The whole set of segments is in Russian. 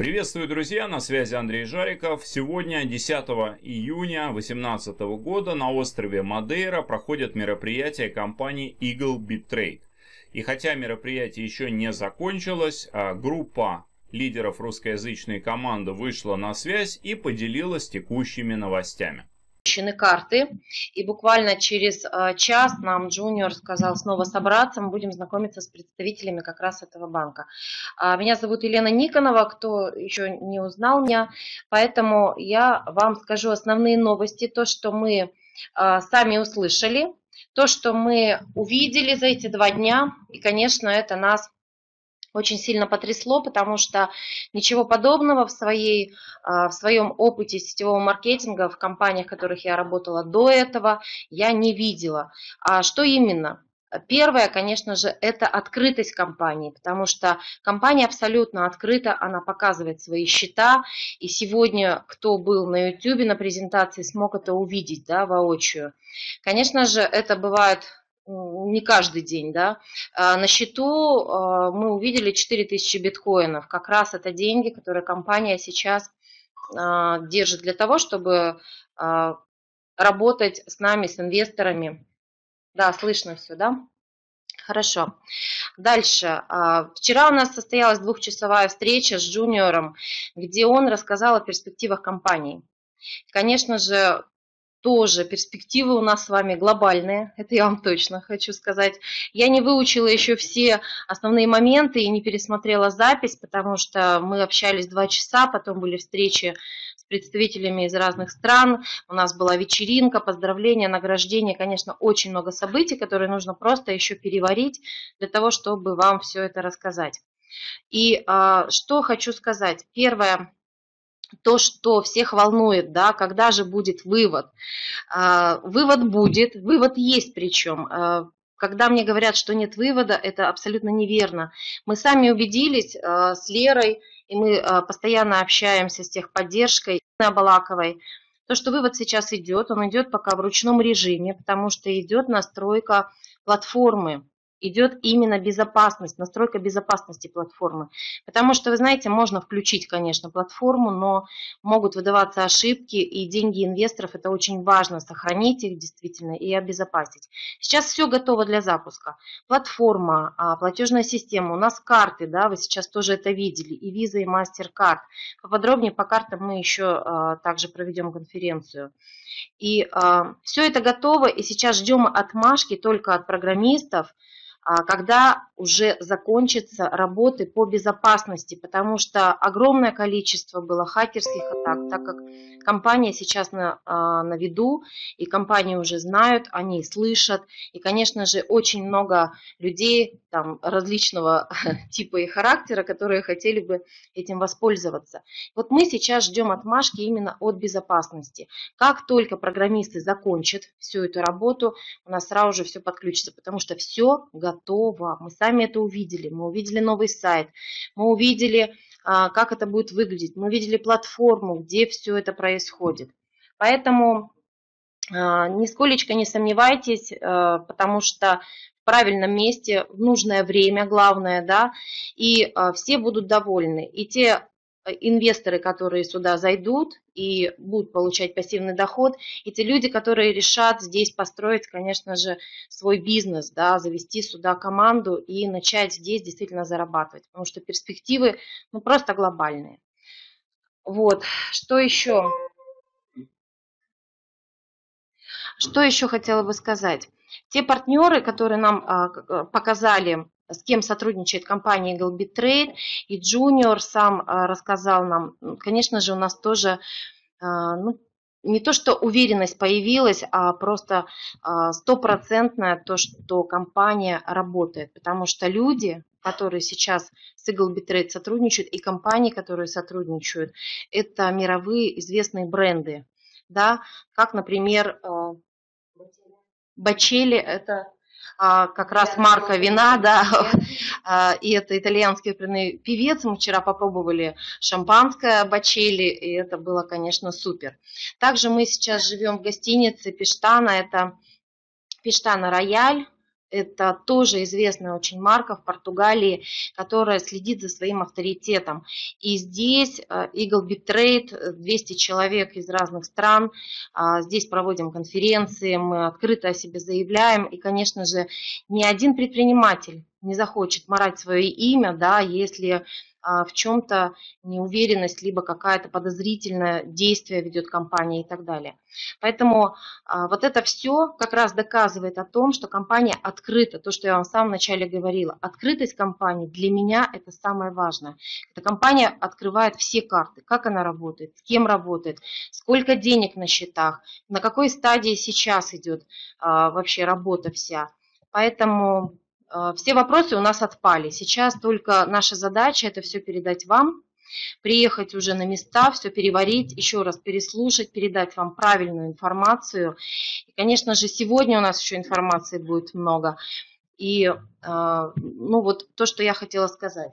Приветствую, друзья, на связи Андрей Жариков. Сегодня, 10 июня 2018 года, на острове Мадейра проходят мероприятия компании Eagle BitTrade. И хотя мероприятие еще не закончилось, группа лидеров русскоязычной команды вышла на связь и поделилась текущими новостями. Карты, и буквально через час нам Джуниор сказал снова собраться, мы будем знакомиться с представителями как раз этого банка. Меня зовут Елена Никонова, кто еще не узнал меня, поэтому я вам скажу основные новости, то, что мы сами услышали, то, что мы увидели за эти 2 дня, и, конечно, это нас очень сильно потрясло, потому что ничего подобного в своем опыте сетевого маркетинга в компаниях, в которых я работала до этого, я не видела. А что именно? Первое, конечно же, это открытость компании, потому что компания абсолютно открыта, она показывает свои счета, и сегодня, кто был на YouTube на презентации, смог это увидеть, да, воочию. Конечно же, это бывает не каждый день, да. На счету мы увидели 4000 биткоинов. Как раз это деньги, которые компания сейчас держит для того, чтобы работать с нами, с инвесторами. Да, слышно все, да? Хорошо. Дальше. Вчера у нас состоялась 2-часовая встреча с Джуниором, где он рассказал о перспективах компании. Конечно же, тоже перспективы у нас с вами глобальные, это я вам точно хочу сказать. Я не выучила еще все основные моменты и не пересмотрела запись, потому что мы общались 2 часа, потом были встречи с представителями из разных стран, у нас была вечеринка, поздравления, награждения, конечно, очень много событий, которые нужно просто еще переварить для того, чтобы вам все это рассказать. И что хочу сказать. Первое. То, что всех волнует, да, когда же будет вывод. Вывод будет, вывод есть причем. Когда мне говорят, что нет вывода, это абсолютно неверно. Мы сами убедились с Лерой, и мы постоянно общаемся с техподдержкой Балаковой, то, что вывод сейчас идет, он идет пока в ручном режиме, потому что идет настройка платформы. Идет именно безопасность, настройка безопасности платформы. Потому что, вы знаете, можно включить, конечно, платформу, но могут выдаваться ошибки, и деньги инвесторов, это очень важно, сохранить их действительно и обезопасить. Сейчас все готово для запуска. Платформа, платежная система, у нас карты, да, вы сейчас тоже это видели, и Visa, и MasterCard. Поподробнее по картам мы еще также проведем конференцию. И все это готово, и сейчас ждем отмашки только от программистов, когда уже закончатся работы по безопасности, потому что огромное количество было хакерских атак, так как компания сейчас на виду, и компании уже знают, они слышат, и, конечно же, очень много людей там, различного типа и характера, которые хотели бы этим воспользоваться. Вот мы сейчас ждем отмашки именно от безопасности. Как только программисты закончат всю эту работу, у нас сразу же все подключится, потому что все готово. Мы сами это увидели. Мы увидели новый сайт, мы увидели, как это будет выглядеть, мы увидели платформу, где все это происходит. Поэтому нисколечко не сомневайтесь, потому что в правильном месте, в нужное время, главное, да, и все будут довольны. И те инвесторы, которые сюда зайдут и будут получать пассивный доход, и те люди, которые решат здесь построить, конечно же, свой бизнес, да, завести сюда команду и начать здесь действительно зарабатывать, потому что перспективы ну, просто глобальные. Вот, что еще? Что еще хотела бы сказать? Те партнеры, которые нам показали, с кем сотрудничает компания Eagle BitTrade, и Junior сам рассказал нам, конечно же, у нас тоже, ну, не то что уверенность появилась, а просто стопроцентная то, что компания работает, потому что люди, которые сейчас с Eagle BitTrade сотрудничают, и компании, которые сотрудничают, это мировые известные бренды, да, как, например, Бочелли, это как раз марка вина, да, и это итальянский оперный певец. Мы вчера попробовали шампанское Бочелли, и это было, конечно, супер. Также мы сейчас живем в гостинице Пештана, это Пештана Рояль, это тоже известная очень марка в Португалии, которая следит за своим авторитетом. И здесь Eagle Bit Trade, 200 человек из разных стран, здесь проводим конференции, мы открыто о себе заявляем. И, конечно же, ни один предприниматель не захочет марать свое имя, да, если в чем-то неуверенность, либо какая-то подозрительное действие ведет компания и так далее. Поэтому вот это все как раз доказывает о том, что компания открыта. То, что я вам в самом начале говорила. Открытость компании для меня это самое важное. Эта компания открывает все карты, как она работает, с кем работает, сколько денег на счетах, на какой стадии сейчас идет вообще работа вся. Поэтому все вопросы у нас отпали. Сейчас только наша задача это все передать вам, приехать уже на места, все переварить, еще раз переслушать, передать вам правильную информацию. И, конечно же, сегодня у нас еще информации будет много. И ну вот то, что я хотела сказать.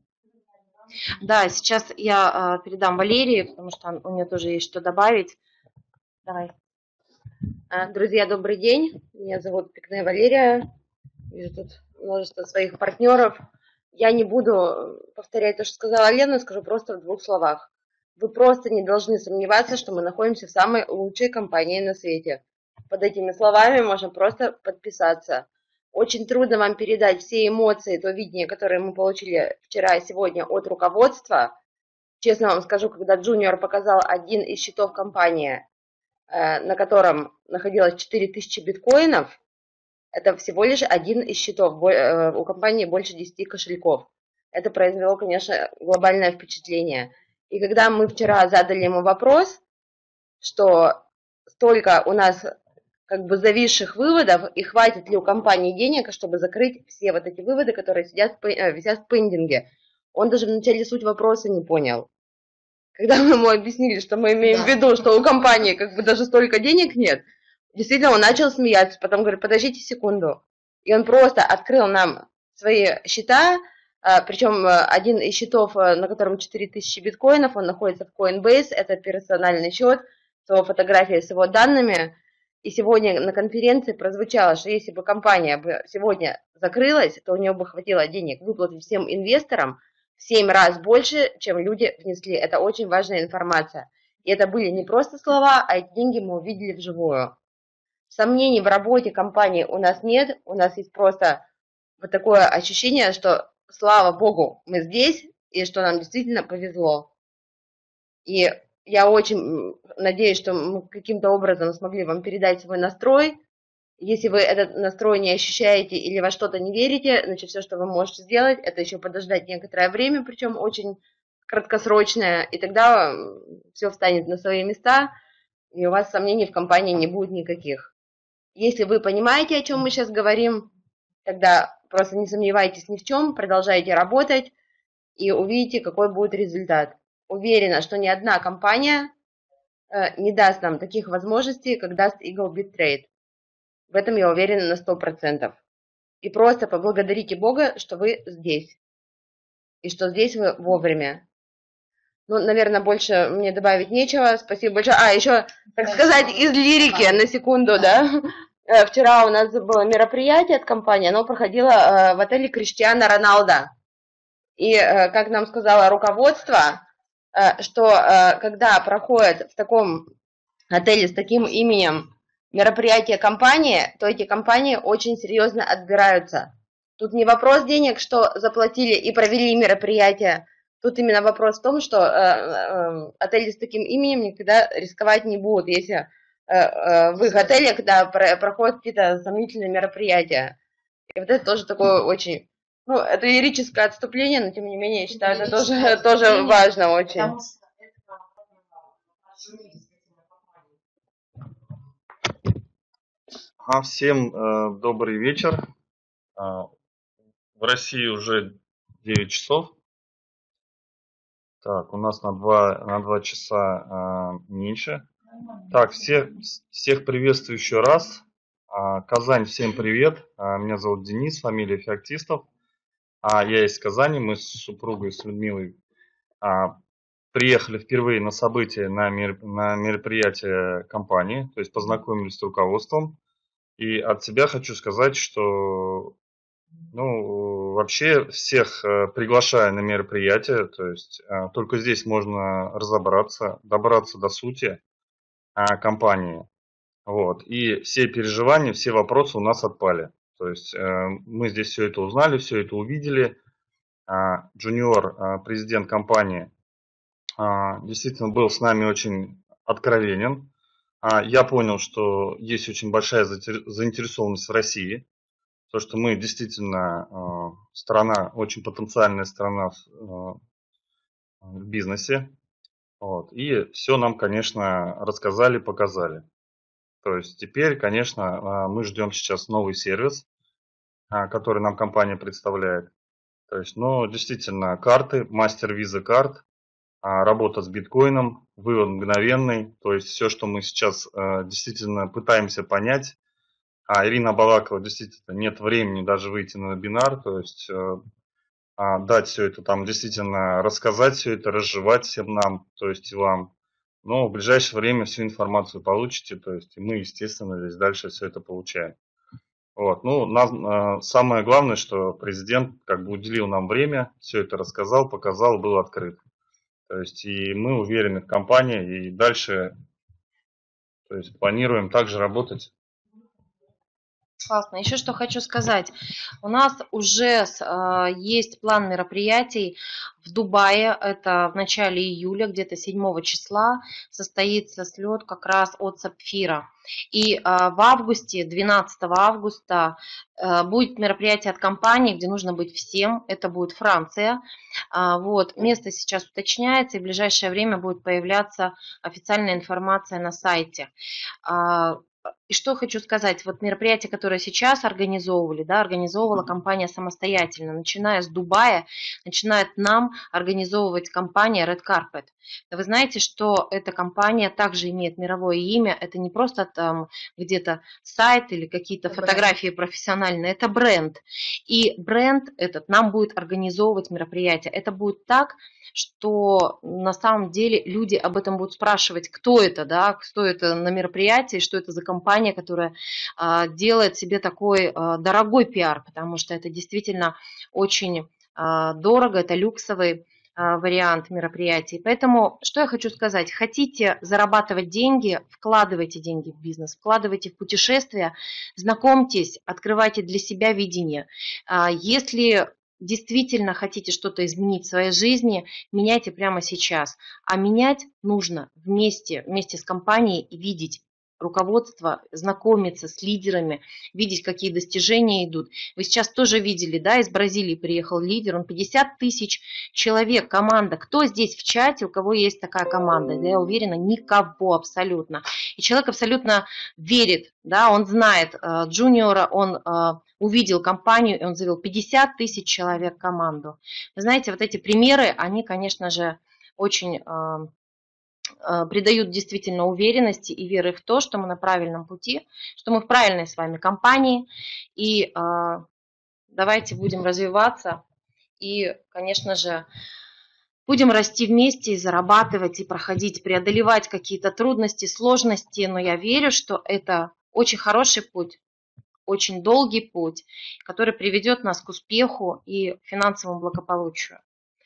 Да, сейчас я передам Валерии, потому что у нее тоже есть что добавить. Давай. Друзья, добрый день. Меня зовут Пикне Валерия. Вижу тут множество своих партнеров. Я не буду повторять то, что сказала Лена, скажу просто в 2 словах. Вы просто не должны сомневаться, что мы находимся в самой лучшей компании на свете. Под этими словами можно просто подписаться. Очень трудно вам передать все эмоции, то видение, которое мы получили вчера и сегодня от руководства. Честно вам скажу, когда Junior показал один из счетов компании, на котором находилось 4000 биткоинов, это всего лишь один из счетов. У компании больше 10 кошельков. Это произвело, конечно, глобальное впечатление. И когда мы вчера задали ему вопрос, что столько у нас как бы зависших выводов, и хватит ли у компании денег, чтобы закрыть все вот эти выводы, которые висят в пендинге, он даже вначале суть вопроса не понял. Когда мы ему объяснили, что мы имеем в виду, что у компании как бы даже столько денег нет, действительно, он начал смеяться, потом говорит, подождите секунду. И он просто открыл нам свои счета, причем один из счетов, на котором 4000 биткоинов, он находится в Coinbase, это персональный счет, с его фотографией, с его данными. И сегодня на конференции прозвучало, что если бы компания бы сегодня закрылась, то у нее бы хватило денег выплатить всем инвесторам в 7 раз больше, чем люди внесли. Это очень важная информация. И это были не просто слова, а эти деньги мы увидели вживую. Сомнений в работе компании у нас нет, у нас есть просто вот такое ощущение, что, слава Богу, мы здесь, и что нам действительно повезло. И я очень надеюсь, что мы каким-то образом смогли вам передать свой настрой. Если вы этот настрой не ощущаете или во что-то не верите, значит, все, что вы можете сделать, это еще подождать некоторое время, причем очень краткосрочное, и тогда все встанет на свои места, и у вас сомнений в компании не будет никаких. Если вы понимаете, о чем мы сейчас говорим, тогда просто не сомневайтесь ни в чем, продолжайте работать и увидите, какой будет результат. Уверена, что ни одна компания не даст нам таких возможностей, как даст Eagle Bit Trade. В этом я уверена на 100%. И просто поблагодарите Бога, что вы здесь. И что здесь вы вовремя. Ну, наверное, больше мне добавить нечего. Спасибо большое. Еще, так сказать, из лирики на секунду, да. Вчера у нас было мероприятие от компании, оно проходило в отеле Криштиану Роналдо. И, как нам сказало руководство, что когда проходит в таком отеле с таким именем мероприятие компании, то эти компании очень серьезно отбираются. Тут не вопрос денег, что заплатили и провели мероприятие. Тут именно вопрос в том, что отели с таким именем никогда рисковать не будут, если в их отеле, когда проходят какие-то сомнительные мероприятия. И вот это тоже такое очень... Ну, это лирическое отступление, но тем не менее, я считаю, это тоже важно очень. Всем добрый вечер. В России уже 9 часов. Так, у нас на 2 часа меньше. Так, всех приветствую еще раз. Казань, всем привет. Меня зовут Денис, фамилия Феоктистов. Я из Казани, мы с супругой, с Людмилой приехали впервые на событие, на мероприятие компании, то есть познакомились с руководством. И от себя хочу сказать, что Ну, вообще всех приглашаю на мероприятие, то есть только здесь можно разобраться, добраться до сути компании. Вот. И все переживания, все вопросы у нас отпали. То есть мы здесь все это узнали, все это увидели. Джуниор, президент компании, действительно был с нами очень откровенен. Я понял, что есть очень большая заинтересованность в России. То, что мы действительно страна, очень потенциальная страна в бизнесе. Вот. И все нам, конечно, рассказали, показали. То есть теперь, конечно, мы ждем сейчас новый сервис, который нам компания представляет. То есть, но действительно, карты, мастер виза карт, работа с биткоином, вывод мгновенный. То есть все, что мы сейчас действительно пытаемся понять. Ирина Балакова, действительно, нет времени даже выйти на вебинар. То есть дать все это там, действительно рассказать все это, разжевать всем нам, то есть и вам. Но в ближайшее время всю информацию получите, то есть и мы, естественно, здесь дальше все это получаем. Вот. Ну, нам, самое главное, что президент как бы уделил нам время, все это рассказал, показал, был открыт. То есть и мы уверены в компании, и дальше, то есть планируем также работать. Классно. Еще что хочу сказать. У нас уже есть план мероприятий в Дубае. Это в начале июля, где-то 7 числа, состоится слет как раз от Сапфира. И в августе, 12 августа, будет мероприятие от компании, где нужно быть всем. Это будет Франция. Вот. Место сейчас уточняется, и в ближайшее время будет появляться официальная информация на сайте. И что хочу сказать, вот мероприятие, которое сейчас организовывали, да, организовывала компания самостоятельно, начиная с Дубая, начинает нам организовывать компания Red Carpet. Вы знаете, что эта компания также имеет мировое имя, это не просто там где-то сайт или какие-то фотографии профессиональные, это бренд. И бренд этот нам будет организовывать мероприятие. Это будет так, что на самом деле люди об этом будут спрашивать, кто это, да, кто это на мероприятии, что это за компания, которая делает себе такой дорогой пиар, потому что это действительно очень дорого, это люксовый вариант мероприятий. Поэтому, что я хочу сказать, хотите зарабатывать деньги, вкладывайте деньги в бизнес, вкладывайте в путешествия, знакомьтесь, открывайте для себя видение. Если действительно хотите что-то изменить в своей жизни, меняйте прямо сейчас. А менять нужно вместе с компанией и видеть руководство, знакомиться с лидерами, видеть, какие достижения идут. Вы сейчас тоже видели, да, из Бразилии приехал лидер, он 50 тысяч человек, команда. Кто здесь в чате, у кого есть такая команда? Я уверена, никого абсолютно. И человек абсолютно верит, да, он знает Джуниора, он увидел компанию, и он завел 50 тысяч человек команду. Вы знаете, вот эти примеры, они, конечно же, очень придают действительно уверенности и веры в то, что мы на правильном пути, что мы в правильной с вами компании, и давайте будем развиваться и, конечно же, будем расти вместе и зарабатывать, и проходить, преодолевать какие-то трудности, сложности, но я верю, что это очень хороший путь, очень долгий путь, который приведет нас к успеху и финансовому благополучию.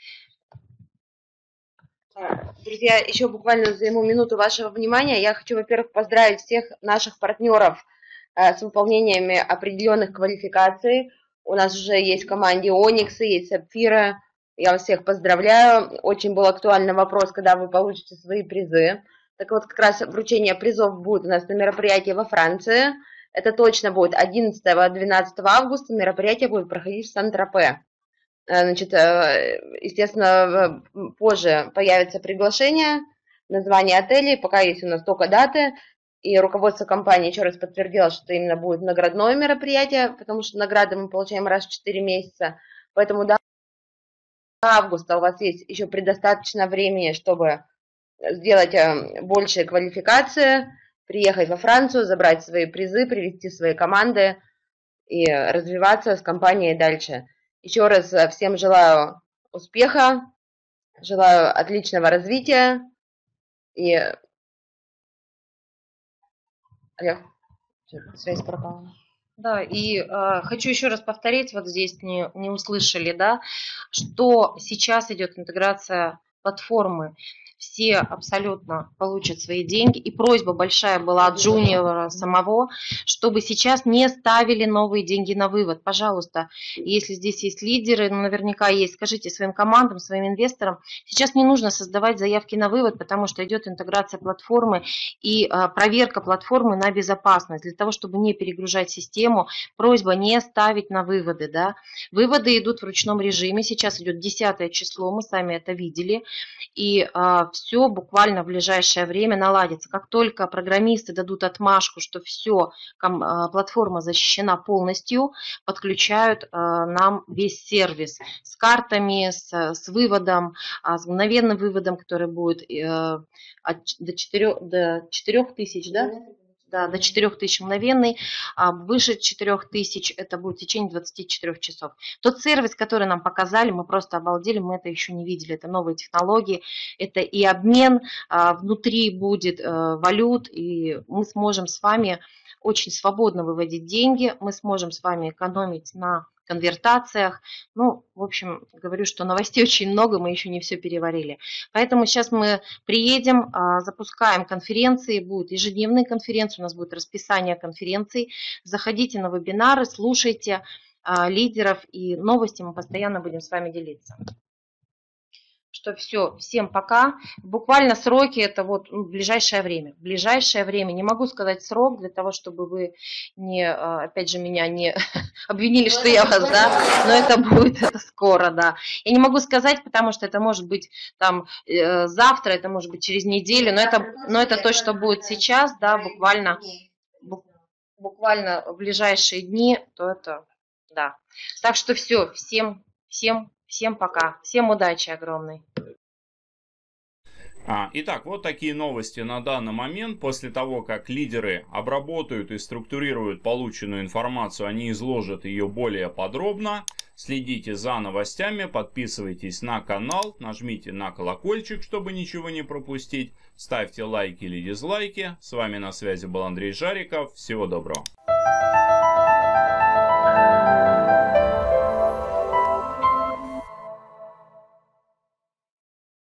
Друзья, еще буквально займу минуту вашего внимания. Я хочу, во-первых, поздравить всех наших партнеров с выполнениями определенных квалификаций. У нас уже есть в команде Onyx, есть Сапфира. Я вас всех поздравляю. Очень был актуальный вопрос, когда вы получите свои призы. Так вот, как раз вручение призов будет у нас на мероприятии во Франции. Это точно будет 11-12 августа. Мероприятие будет проходить в Сан-Тропе. Значит, естественно, позже появится приглашение, название отелей, пока есть у нас только даты, и руководство компании еще раз подтвердило, что это именно будет наградное мероприятие, потому что награды мы получаем раз в 4 месяца, поэтому до августа у вас есть еще предостаточно времени, чтобы сделать большие квалификации, приехать во Францию, забрать свои призы, привести свои команды и развиваться с компанией дальше. Еще раз всем желаю успеха, желаю отличного развития и... Алло, связь пропала. Да, и хочу еще раз повторить, вот здесь не услышали, да, что сейчас идет интеграция платформы. Все абсолютно получат свои деньги. И просьба большая была от Джуниора самого, чтобы сейчас не ставили новые деньги на вывод. Пожалуйста, если здесь есть лидеры, ну, наверняка есть, скажите своим командам, своим инвесторам, сейчас не нужно создавать заявки на вывод, потому что идет интеграция платформы и проверка платформы на безопасность. Для того, чтобы не перегружать систему, просьба не ставить на выводы. Да? Выводы идут в ручном режиме. Сейчас идет 10 число, мы сами это видели. И все буквально в ближайшее время наладится. Как только программисты дадут отмашку, что все, платформа защищена полностью, подключают нам весь сервис с картами, с выводом, с мгновенным выводом, который будет до 4000, да? Да, до 4000 мгновенный, выше 4000 это будет в течение 24 часов. Тот сервис, который нам показали, мы просто обалдели, мы это еще не видели. Это новые технологии, это и обмен, внутри будет валют, и мы сможем с вами очень свободно выводить деньги, мы сможем с вами экономить на конвертациях. Ну, в общем, говорю, что новостей очень много, мы еще не все переварили. Поэтому сейчас мы приедем, запускаем конференции, будут ежедневные конференции, у нас будет расписание конференций. Заходите на вебинары, слушайте лидеров, и новости мы постоянно будем с вами делиться. Что все, всем пока. Буквально сроки это вот в ближайшее время. В ближайшее время. Не могу сказать срок для того, чтобы вы не, опять же, меня не обвинили, что я вас, да, но это будет скоро, да. Я не могу сказать, потому что это может быть там завтра, это может быть через неделю, но это то, что будет сейчас, да, буквально в ближайшие дни, то это, да. Так что все, всем пока, всем удачи огромной. Итак, вот такие новости на данный момент. После того, как лидеры обработают и структурируют полученную информацию, они изложат ее более подробно. Следите за новостями, подписывайтесь на канал, нажмите на колокольчик, чтобы ничего не пропустить. Ставьте лайки или дизлайки. С вами на связи был Андрей Жариков. Всего доброго.